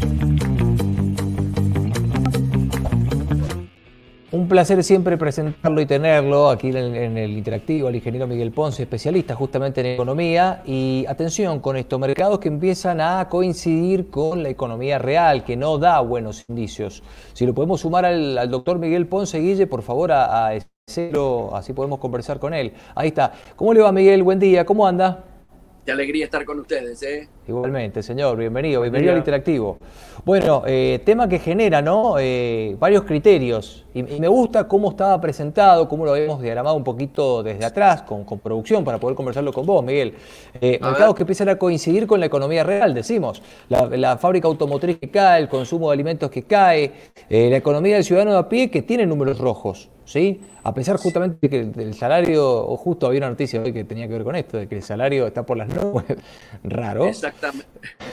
Un placer siempre presentarlo y tenerlo aquí en el Interactivo, al ingeniero Miguel Ponce, especialista justamente en economía. Y atención con esto, mercados que empiezan a coincidir con la economía real, que no da buenos indicios. Si lo podemos sumar al doctor Miguel Ponce, Guille, por favor, a Cero, así podemos conversar con él. Ahí está. ¿Cómo le va, Miguel? Buen día, ¿cómo anda? Qué alegría estar con ustedes, ¿eh? Igualmente, señor, bienvenido al Interactivo. Bueno, tema que genera, ¿no? Varios criterios. Y me gusta cómo estaba presentado, cómo lo habíamos diagramado un poquito desde atrás, con producción, para poder conversarlo con vos, Miguel. Mercados que empiezan a coincidir con la economía real, decimos. La fábrica automotriz que cae, el consumo de alimentos que cae, la economía del ciudadano de a pie que tiene números rojos, ¿sí? A pesar justamente de que el salario, o justo había una noticia hoy que tenía que ver con esto, de que el salario está por las nubes, raro. Exactamente.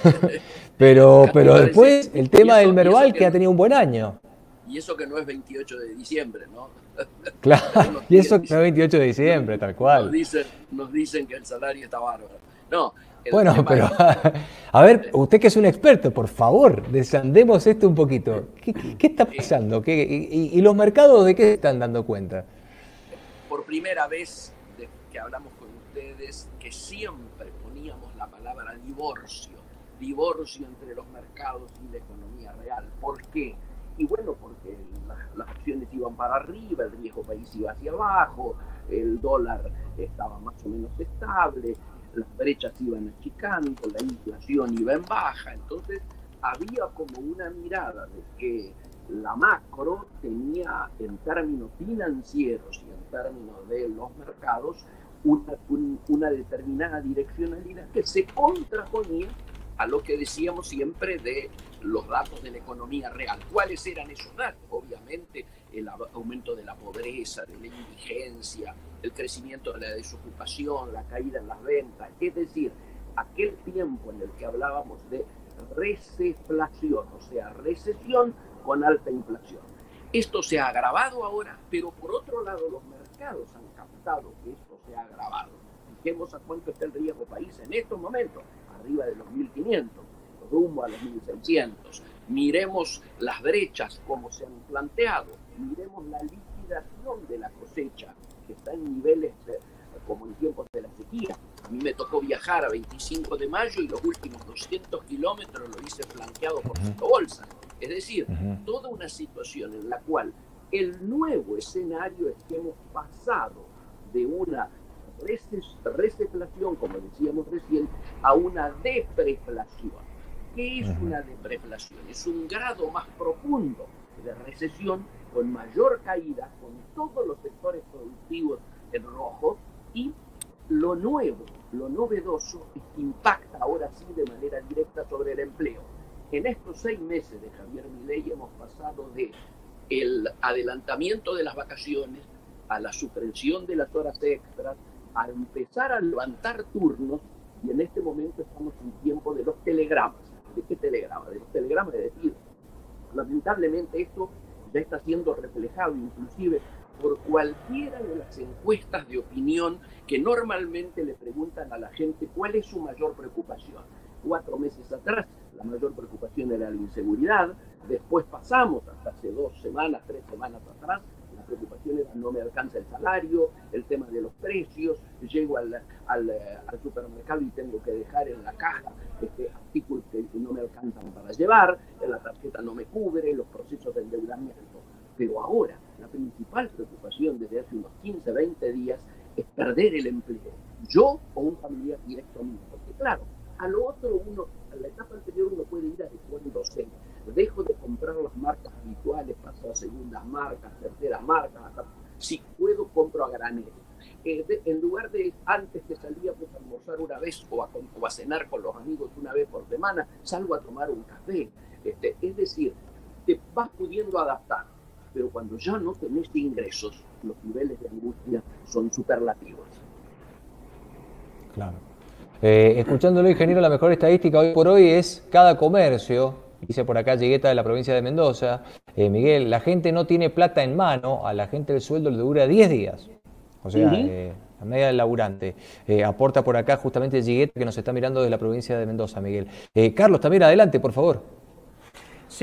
Pero después el tema del Merval que ha tenido un buen año. Y eso que no es 28 de diciembre, ¿no? Claro, y eso que no es 28 de diciembre, tal cual. Nos dicen que el salario está bárbaro. No, bueno, pero a ver, usted que es un experto, por favor, desandemos esto un poquito. ¿Qué está pasando? ¿Y los mercados de qué se están dando cuenta? Por primera vez que hablamos con ustedes, que siempre poníamos la palabra divorcio entre los mercados y la economía real. ¿Por qué? Y bueno, porque las acciones iban para arriba, el riesgo país iba hacia abajo, el dólar estaba más o menos estable, las brechas iban achicando, la inflación iba en baja. Entonces había como una mirada de que la macro tenía, en términos financieros y en términos de los mercados, una determinada direccionalidad que se contraponía a lo que decíamos siempre de los datos de la economía real. ¿Cuáles eran esos datos? Obviamente el aumento de la pobreza, de la indigencia, el crecimiento de la desocupación, la caída en las ventas. Es decir, aquel tiempo en el que hablábamos de receflación, o sea, recesión con alta inflación. Esto se ha agravado ahora, pero por otro lado los mercados han captado que esto se ha agravado. Fijemos a cuánto está el riesgo país en estos momentos, arriba de los 1.500, rumbo a los 1.600. Miremos las brechas como se han planteado, miremos la liquidación de la cosecha, que está en niveles como en tiempos de la sequía. A mí me tocó viajar a 25 de mayo y los últimos 200 kilómetros lo hice flanqueado por bolsa. Es decir, toda una situación en la cual el nuevo escenario es que hemos pasado de una receflación, como decíamos recién, a una depreflación. ¿Qué es una depreflación? Es un grado más profundo de recesión, con mayor caída, con todos los sectores productivos en rojo, y lo nuevo, lo novedoso, es que impacta ahora sí de manera directa sobre el empleo. En estos 6 meses de Javier Milei hemos pasado de el adelantamiento de las vacaciones a la suspensión de las horas extras, a empezar a levantar turnos, y en este momento estamos en tiempo de los telegramas. ¿De qué telegrama? De los telegramas de despido. Lamentablemente esto ya está siendo reflejado inclusive por cualquiera de las encuestas de opinión que normalmente le preguntan a la gente cuál es su mayor preocupación. 4 meses atrás la mayor preocupación era la inseguridad, después pasamos hasta hace 2 semanas, 3 semanas atrás, la preocupación era no me alcanza el salario, el tema de los precios, llego al supermercado y tengo que dejar en la caja artículos que no me alcanzan para llevar, la tarjeta no me cubre, los procesos de endeudamiento. Pero ahora la principal preocupación desde hace unos 15, 20 días es perder el empleo, yo o un familiar directo mío, porque claro, a lo otro a la etapa anterior uno puede ir adecuándose. Dejo de comprar las marcas habituales, paso a segundas marcas, terceras marcas. Si puedo, compro a granel. En lugar de antes que salía pues, a almorzar una vez o a cenar con los amigos una vez por semana, salgo a tomar un café. Es decir, te vas pudiendo adaptar, pero cuando ya no tenés ingresos, los niveles de angustia son superlativos. Claro. Escuchándolo, ingeniero, la mejor estadística hoy por hoy es cada comercio, dice por acá Llegueta de la provincia de Mendoza. Miguel, la gente no tiene plata en mano, a la gente el sueldo le dura 10 días. O sea, la media del laburante. Aporta por acá justamente Llegueta que nos está mirando desde la provincia de Mendoza, Miguel. Carlos, también adelante, por favor. Sí,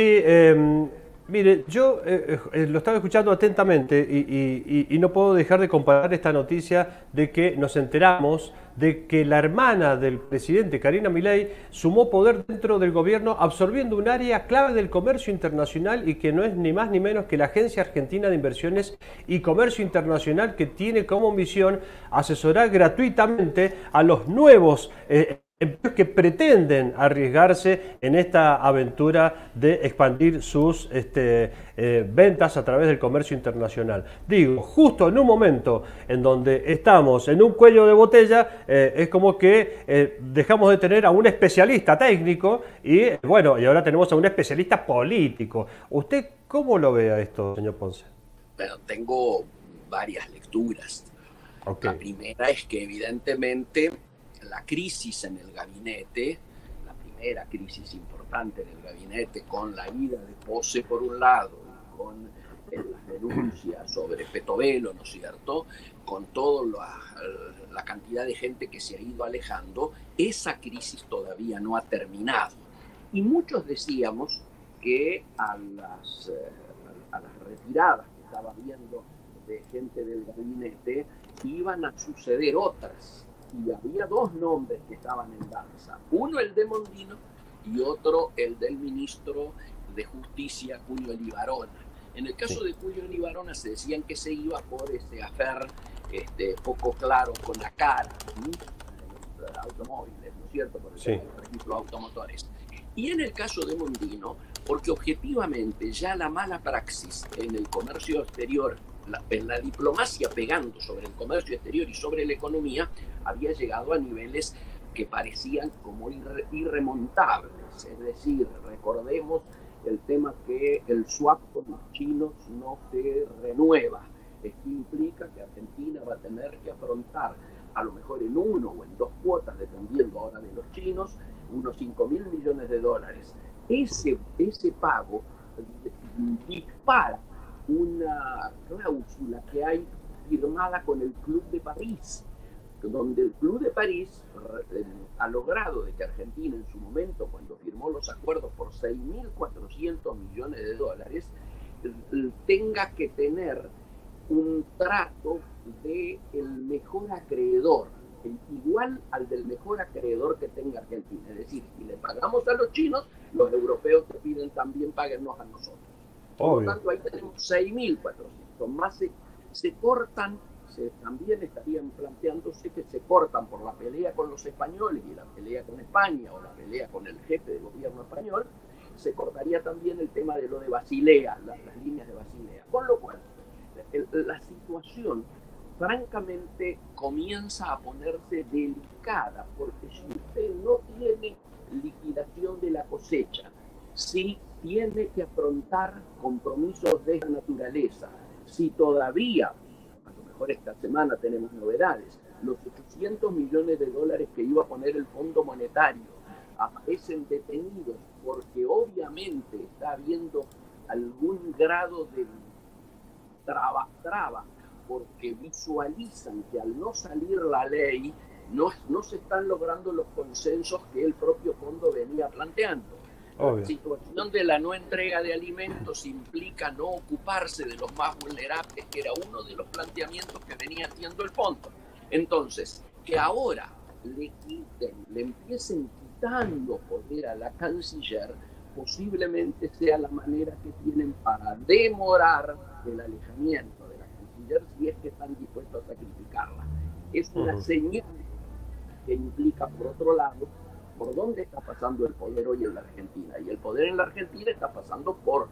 mire, yo lo estaba escuchando atentamente y no puedo dejar de comparar esta noticia de que nos enteramos de que la hermana del presidente, Karina Milei, sumó poder dentro del gobierno absorbiendo un área clave del comercio internacional y que no es ni más ni menos que la Agencia Argentina de Inversiones y Comercio Internacional, que tiene como misión asesorar gratuitamente a los nuevos empresarios que pretenden arriesgarse en esta aventura de expandir sus ventas a través del comercio internacional. Digo, justo en un momento en donde estamos en un cuello de botella, es como que dejamos de tener a un especialista técnico y bueno, y ahora tenemos a un especialista político. ¿Usted cómo lo ve a esto, señor Ponce? Bueno, tengo varias lecturas. Okay. La primera es que evidentemente la crisis en el gabinete, la primera crisis importante en el gabinete, con la ida de Pose por un lado y con las denuncias sobre Petovelo, ¿no es cierto?, con toda la cantidad de gente que se ha ido alejando, esa crisis todavía no ha terminado. Y muchos decíamos que a las retiradas que estaba viendo de gente del gabinete iban a suceder otras. Y había dos nombres que estaban en danza. Uno el de Mondino y otro el del ministro de Justicia, Cuño Elibarona. En el caso de Cuño Elibarona se decían que se iba por ese afer poco claro con la cara, los automóviles, ¿no es cierto?, por ejemplo, automotores. Y en el caso de Mondino, porque objetivamente ya la mala praxis en el comercio exterior, en la diplomacia pegando sobre el comercio exterior y sobre la economía, había llegado a niveles que parecían como irremontables. Es decir, recordemos el tema que el swap con los chinos no se renueva. Esto implica que Argentina va a tener que afrontar, a lo mejor en uno o en dos cuotas, dependiendo ahora de los chinos, unos 5.000 millones de dólares. Ese pago dispara una cláusula que hay firmada con el Club de París, donde el Club de París ha logrado de que Argentina en su momento, cuando firmó los acuerdos por 6.400 millones de dólares, tenga que tener un trato del mejor acreedor, igual al del mejor acreedor que tenga Argentina. Es decir, si le pagamos a los chinos, los europeos te piden también páguennos a nosotros. Por lo tanto, ahí tenemos 6.400. Más se cortan, también estarían planteándose que se cortan por la pelea con los españoles y la pelea con España o la pelea con el jefe del gobierno español, se cortaría también el tema de lo de Basilea, las líneas de Basilea. Con lo cual, la situación francamente comienza a ponerse delicada, porque si usted no tiene liquidación de la cosecha, si tiene que afrontar compromisos de esa naturaleza, si todavía, a lo mejor esta semana tenemos novedades, los 800 millones de dólares que iba a poner el Fondo Monetario aparecen detenidos porque obviamente está habiendo algún grado de traba, porque visualizan que al no salir la ley no se están logrando los consensos que el propio fondo venía planteando. Obvio. La situación de la no entrega de alimentos implica no ocuparse de los más vulnerables, que era uno de los planteamientos que venía haciendo el fondo. Entonces, que ahora le empiecen quitando poder a la canciller, posiblemente sea la manera que tienen para demorar el alejamiento de la canciller, si es que están dispuestos a sacrificarla. Es una señal que implica, por otro lado, por dónde está pasando el poder hoy en la Argentina. Y el poder en la Argentina está pasando por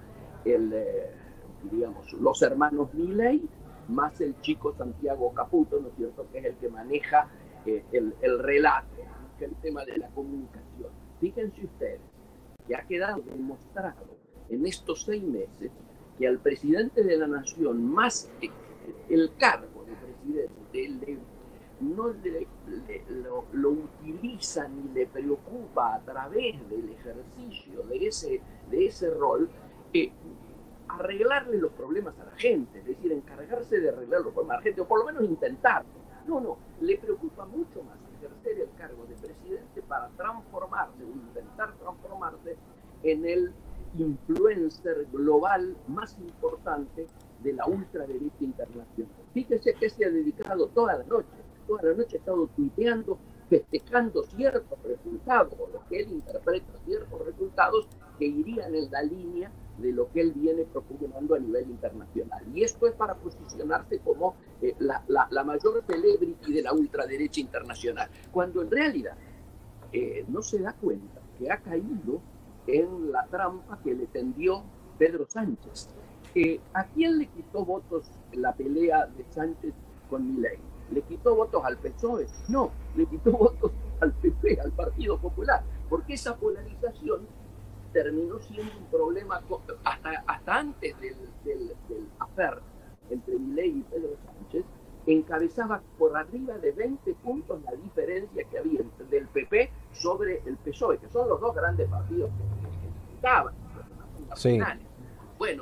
los hermanos Milei, más el chico Santiago Caputo, ¿no es cierto?, que es el que maneja el relato, que es el tema de la comunicación. Fíjense ustedes que ha quedado demostrado en estos 6 meses que al presidente de la nación, más el cargo de presidente, no lo utiliza ni le preocupa a través del ejercicio de ese rol arreglarle los problemas a la gente, es decir, encargarse de arreglar los problemas a la gente, o por lo menos intentarlo. No, le preocupa mucho más ejercer el cargo de presidente para transformarse o intentar transformarse en el influencer global más importante de la ultraderecha internacional. Fíjese que se ha dedicado toda la noche ha estado tuiteando, festejando ciertos resultados, o lo que él interpreta ciertos resultados que irían en la línea de lo que él viene propugnando a nivel internacional. Y esto es para posicionarse como la mayor celebrity de la ultraderecha internacional, cuando en realidad no se da cuenta que ha caído en la trampa que le tendió Pedro Sánchez. ¿A quién le quitó votos la pelea de Sánchez con Milei? ¿Le quitó votos al PSOE? No, le quitó votos al PP, al Partido Popular, porque esa polarización terminó siendo un problema hasta antes del affair entre Milei y Pedro Sánchez. Encabezaba por arriba de 20 puntos la diferencia que había del PP sobre el PSOE, que son los dos grandes partidos que disputaban. Sí. Bueno,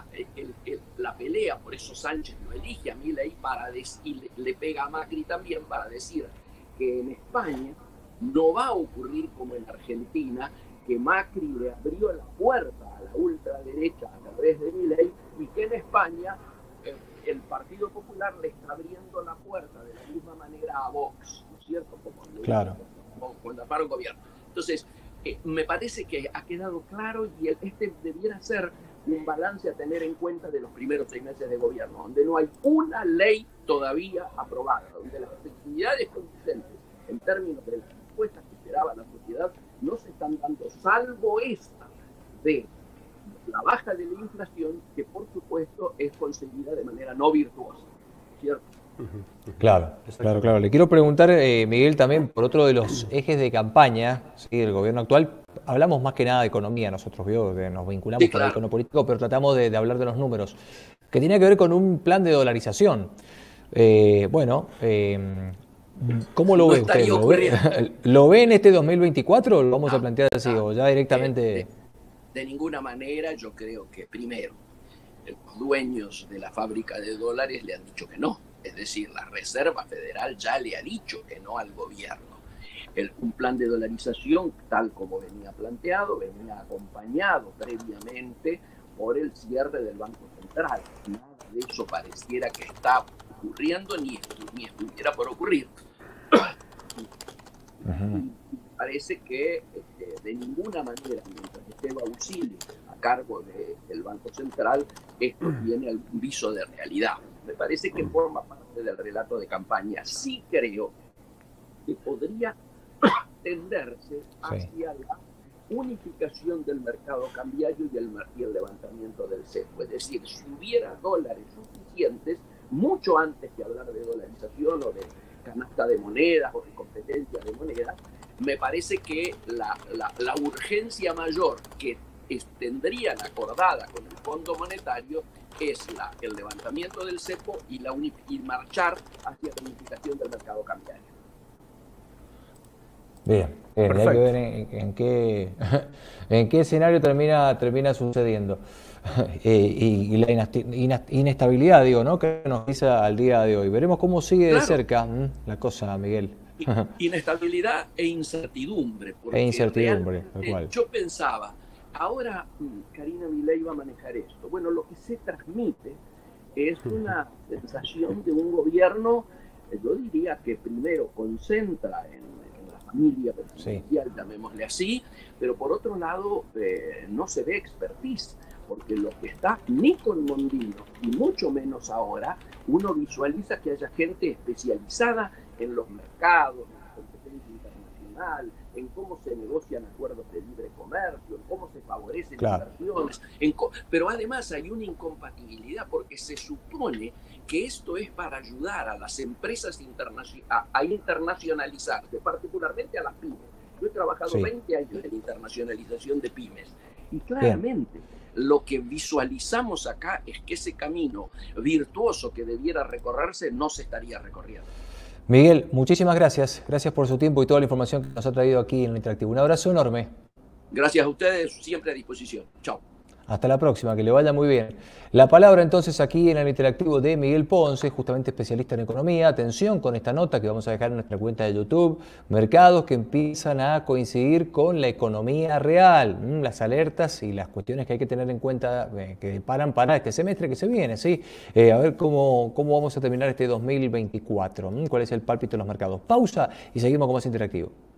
la pelea, por eso Sánchez lo elige a Milei y le pega a Macri también para decir que en España no va a ocurrir como en Argentina, que Macri le abrió la puerta a la ultraderecha a través de Milei, y que en España el Partido Popular le está abriendo la puerta de la misma manera a Vox, ¿no es cierto? Claro. Cuando armaron gobierno. Entonces, me parece que ha quedado claro, y este debiera ser un balance a tener en cuenta de los primeros 6 meses de gobierno, donde no hay una ley todavía aprobada, donde las efectividades consistentes en términos de las respuestas que esperaba la sociedad no se están dando, salvo esta de la baja de la inflación, que por supuesto es conseguida de manera no virtuosa, ¿cierto? Claro. Le quiero preguntar, Miguel, también por otro de los ejes de campaña, ¿sí?, del gobierno actual. Hablamos más que nada de economía nosotros, ¿vio? Que nos vinculamos con el icono político, pero tratamos de hablar de los números, que tiene que ver con un plan de dolarización. ¿Cómo lo ve usted? ¿Lo ve en este 2024 o lo vamos a plantear así, o ya directamente? De ninguna manera. Yo creo que primero los dueños de la fábrica de dólares le han dicho que no. Es decir, la Reserva Federal ya le ha dicho que no al gobierno. Un plan de dolarización, tal como venía planteado, venía acompañado previamente por el cierre del Banco Central. Nada de eso pareciera que está ocurriendo ni estuviera por ocurrir. Parece que de ninguna manera, mientras esté Bausilio a cargo del Banco Central, esto tiene algún viso de realidad. Me parece que forma parte del relato de campaña. Sí creo que podría tenderse hacia la unificación del mercado cambiario y el levantamiento del cepo. Es decir, si hubiera dólares suficientes, mucho antes que hablar de dolarización o de canasta de monedas o de competencia de monedas, me parece que la urgencia mayor que tendrían acordada con el Fondo Monetario es el levantamiento del cepo y marchar hacia la unificación del mercado cambiario. Bien, hay que ver en qué escenario termina sucediendo. Y la inestabilidad, digo, ¿no?, que nos dice al día de hoy. Veremos cómo sigue de cerca la cosa, Miguel. Inestabilidad e incertidumbre. Tal cual. Yo pensaba, ahora Karina Milei va a manejar esto. Bueno, lo que se transmite es una sensación de un gobierno, yo diría que primero concentra en la familia presidencial, llamémosle así, pero por otro lado no se ve expertise, porque lo que está ni con Mondino y mucho menos ahora, uno visualiza que haya gente especializada en los mercados, en la competencia internacional, en cómo se negocian acuerdos de libre comercio, en cómo se favorecen inversiones, pero además hay una incompatibilidad, porque se supone que esto es para ayudar a las empresas a internacionalizarse, particularmente a las pymes. Yo he trabajado 20 años en internacionalización de pymes, y claramente lo que visualizamos acá es que ese camino virtuoso que debiera recorrerse no se estaría recorriendo. Miguel, muchísimas gracias. Gracias por su tiempo y toda la información que nos ha traído aquí en el Interactivo. Un abrazo enorme. Gracias a ustedes, siempre a disposición. Chao. Hasta la próxima, que le vaya muy bien. La palabra entonces aquí en el interactivo de Miguel Ponce, justamente especialista en economía. Atención con esta nota que vamos a dejar en nuestra cuenta de YouTube. Mercados que empiezan a coincidir con la economía real. Las alertas y las cuestiones que hay que tener en cuenta que paran para este semestre que se viene, ¿sí? A ver cómo vamos a terminar este 2024. ¿Cuál es el pálpito de los mercados? Pausa y seguimos con más interactivo.